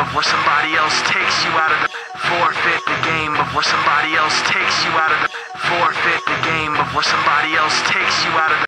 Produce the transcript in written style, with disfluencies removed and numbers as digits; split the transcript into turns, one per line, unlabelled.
before somebody else takes you out of the forfeit the game before somebody else takes you out of the forfeit the game before somebody else takes you out of the